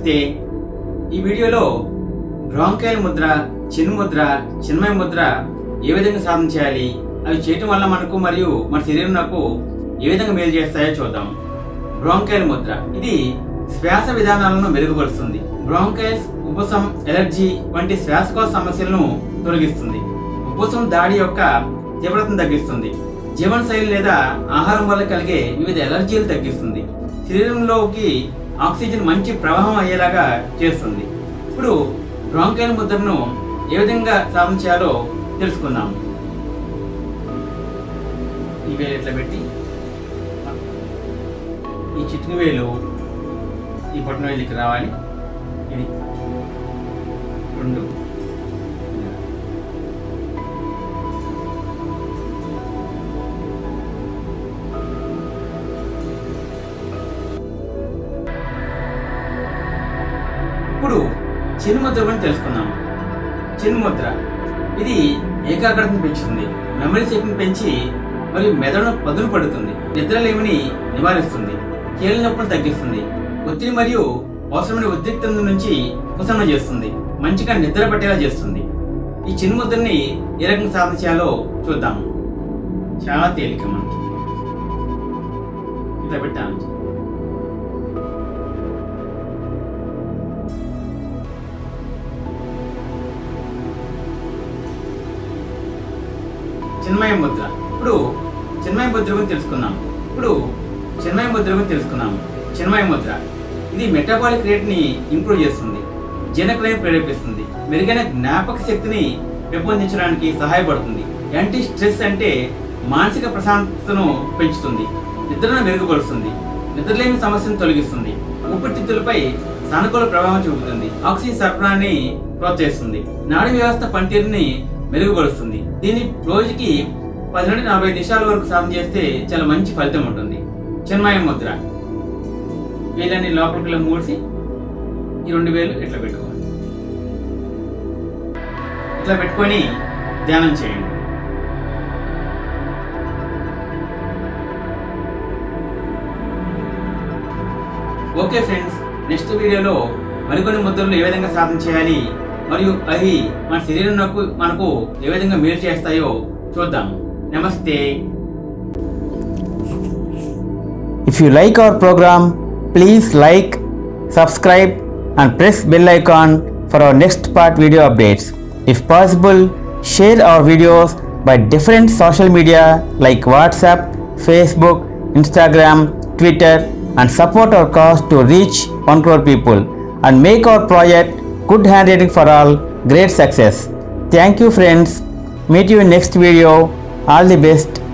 నమస్తే. ఈ వీడియోలో బ్రాంకియల్ ముద్ర, చిన్ముద్ర, చిన్మయ ముద్ర ఏ విధంగా సాధన చేయాలి, అవి చేయటం వల్ల మనకు మరియు మన శరీరంకు ఏ విధంగా మేలు చేస్తాయో చూద్దాం. బ్రాంకియల్ ముద్ర ఇది శ్వాస విధానాలను మెరుగుపరుస్తుంది. బ్రాంకైల్స్, ఉబ్బసం, ఎలర్జీ వంటి శ్వాసకోశ సమస్యలను తొలగిస్తుంది. ఉబ్బసం దాడి యొక్క తీవ్రతను తగ్గిస్తుంది. జీవనశైలి లేదా ఆహారం వల్ల కలిగే వివిధ ఎలర్జీలు తగ్గిస్తుంది. శరీరంలోకి ఆక్సిజన్ మంచి ప్రవాహం అయ్యేలాగా చేస్తుంది. ఇప్పుడు బ్రాంకియల్ ముద్రను ఏ విధంగా సాధన చేయాలో తెలుసుకుందాం. ఈ వేలు ఎట్లా పెట్టి ఈ చిటికి వేలు ఈ బొట్టన వేలికి రావాలి. ఇది 2 ఇప్పుడు చిన్ముద్ర గురించి తెలుసుకున్నాము. చిన్ముద్ర ఇది ఏకాగ్రతను పెంచుతుంది, మెమరీ శక్తిని పెంచి మరియు మెదడును పదును పడుతుంది, నిద్రలేమిని నివారిస్తుంది, కీళ్ళ నొప్పులు తగ్గిస్తుంది, ఒత్తిడి మరియు అవసరమైన ఉద్రిక్తత నుంచి ఉపశమనం చేస్తుంది, మంచిగా నిద్ర పట్టేలా చేస్తుంది. ఈ చిన్ముద్రని ఏ రకంగా సాధన చేయాలో చూద్దాం. చాలా తేలిక. మనకి ఇట్లా పెట్టాను. చిన్మయ ముద్ర. ఇప్పుడు చిన్మయ ముద్ర గురించి తెలుసుకున్నాము. చిన్మయ ముద్ర ఇది మెటబాలిక్ రేట్ ని ఇంప్రూవ్ చేస్తుంది, జీర్ణక్రియను ప్రేరేపిస్తుంది, మెరుగైన జ్ఞాపక శక్తిని పెంపొందించడానికి సహాయపడుతుంది. యాంటీ స్ట్రెస్ అంటే మానసిక ప్రశాంతతను పెంచుతుంది, నిద్రను మెరుగుపరుస్తుంది, నిద్రలేమి సమస్యను తొలగిస్తుంది, ఊపిరితిత్తులపై సానుకూల ప్రభావం చూపుతుంది, ఆక్సిజన్ సరఫరాని ప్రోత్సహిస్తుంది, నాడీ వ్యవస్థ పనితీరుని మెరుగుపరుస్తుంది. దీన్ని రోజుకి 10 నుండి 40 నిమిషాల వరకు సాధన చేస్తే చాలా మంచి ఫలితం ఉంటుంది. చిన్మయ ముద్ర వేలన్నీ లోపలికి మూసి ఈ 2 వేలు ఇట్లా పెట్టుకోవాలి. ఇట్లా పెట్టుకొని ధ్యానం చేయండి. ఓకే ఫ్రెండ్స్, నెక్స్ట్ వీడియోలో మరికొన్ని ముద్రలు ఏ విధంగా సాధన చేయాలి మరియు అవి మన శరీరంకు మనకు ఏ విధంగా మేలు చేస్తాయో చూద్దాం. నమస్తే. If you like our program, please like, subscribe and press bell icon for our next part video updates. If possible, share our videos by different social media like WhatsApp, Facebook, Instagram, Twitter and support our cause to reach 1 crore people and make our project Good Handwriting for All great success. Thank you friends. Meet you in next video. All the best.